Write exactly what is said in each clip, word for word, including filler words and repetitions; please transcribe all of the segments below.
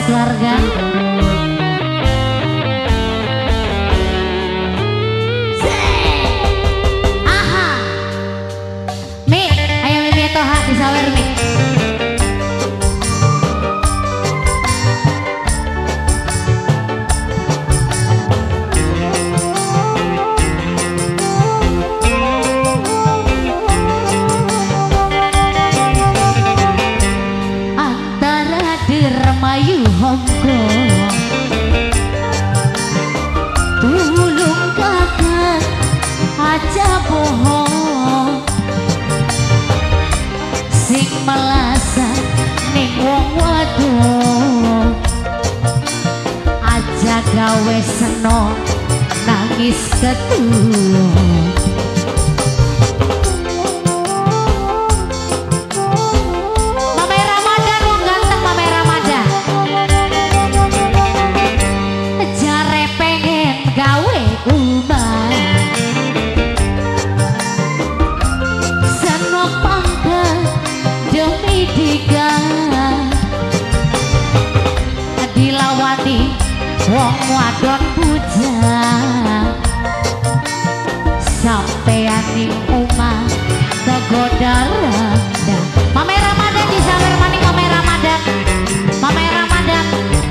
keluarga. Aha. Mi, ayo Mimi Toha disawer Mi. Mayu Hongkong tulung kakak aja bohong sing melasa ning wong wadon aja gawe seno nangis ketuh. Dilawani wong wadon bujang sampeyan ning omah tego daranda. Mame Ramadan disawer maning Mame Ramadan. Mame Ramadan.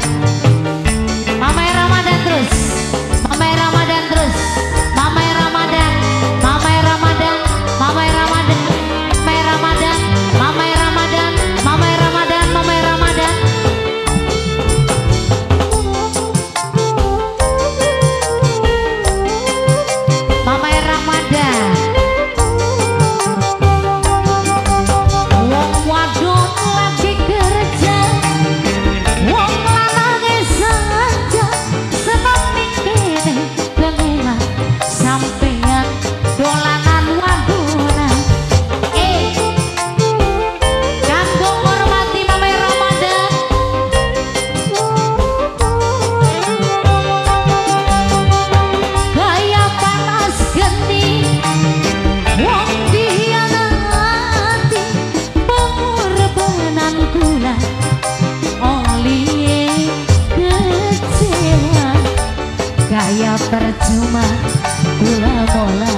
Mame Ramadan terus. Mame Ramadan terus. Mame Ramadan. Mame Ramadan. Mame Ramadan. Mame Ramadan. Mame Ramadan. Mame Ramadan. Mame Ramadan. Mame Ramadan. Wong wadon lagi kerja, wong lanang saja seneng ning kene kemela sampeyan dolanan wadonan. Eh, kanggo ngormati Mame Ramadan. Gaya panas geni wong dihianati pengorbanan kula oli kecewa gaya percuma kula mola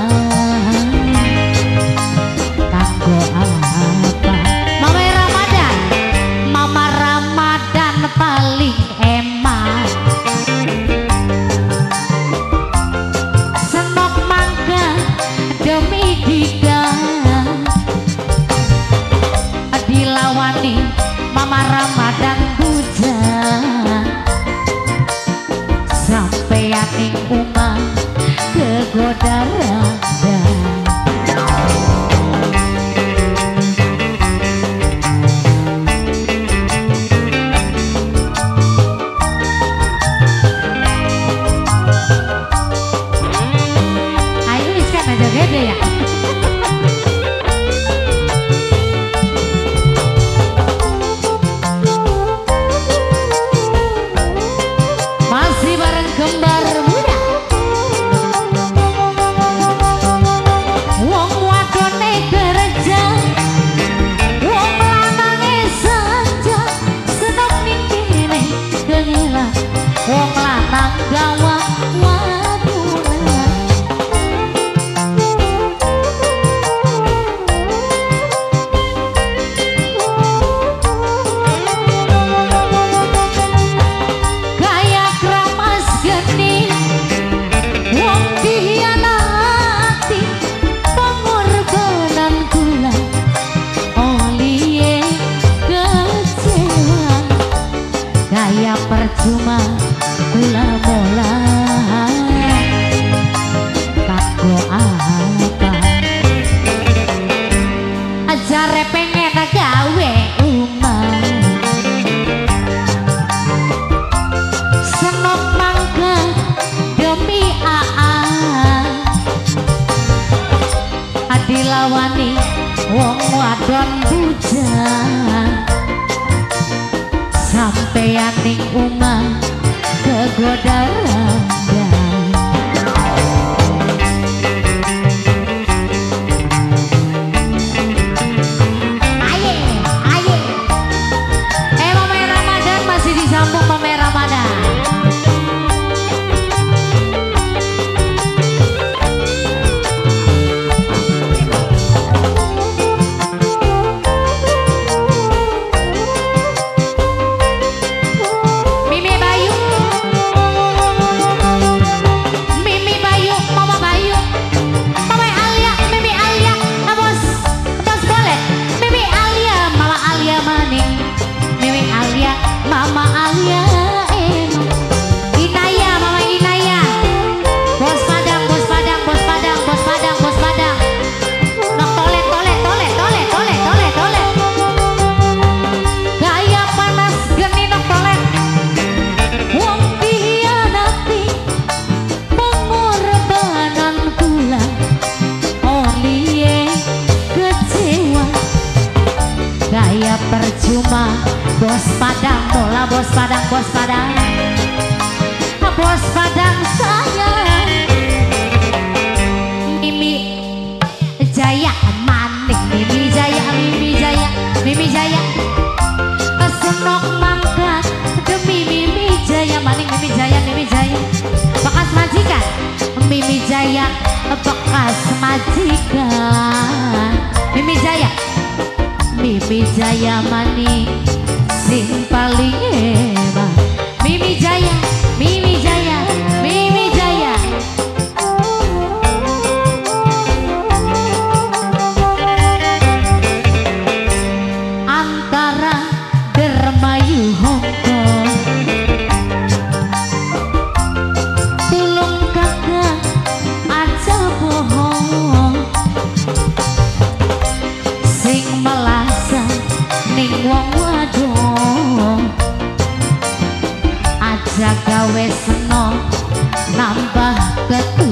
kanggo apa. Mame Ramadan. Mama Ramadan paling emak senok mangga demi dika dilawani Mama Ramadan bujang sampeyan ning omah kegoda rada. Ayo wis kan aja gede ya. Masih bareng kembar muda. Wong wadone kerja, wong lanange saja seneng ning kene kengela wong lanang gawa wadunan. Gaya kramas geni wong dihianati pengorbanan kula oli kecewa gaya percuma kula mola kanggo apa. Ajare pengen gawe umah senok mangga demi aa adilawani wong wadon bujang sampeyan ning omah kegoda rada. Aye, aye. Eh Mame Ramadan masih disambung Mame Bos Padang, bola bos Padang, bos Padang, bos Padang sayang. Mimi Jaya maning, Mimi Jaya, Mimi Jaya, Mimi Jaya. Senok mangkat demi Mimi Jaya maning, Mimi Jaya, Mimi Jaya. Bekas majikan, Mimi Jaya, bekas majikan. Mimi Jaya, Mimi Jaya maning sing paling hebat. Mimi Jaya, Mimi Jaya, Mimi Jaya. Antara Dermayu Hongkong, tulung kakak aja bohong, sing melasa ning wong wadon, aja gawe seno nambah ketu.